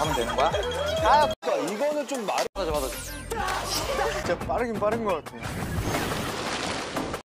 하면 되는 거야? 아, 이거는 좀 말이 받아줘. 진짜 빠르긴 빠른 것 같아.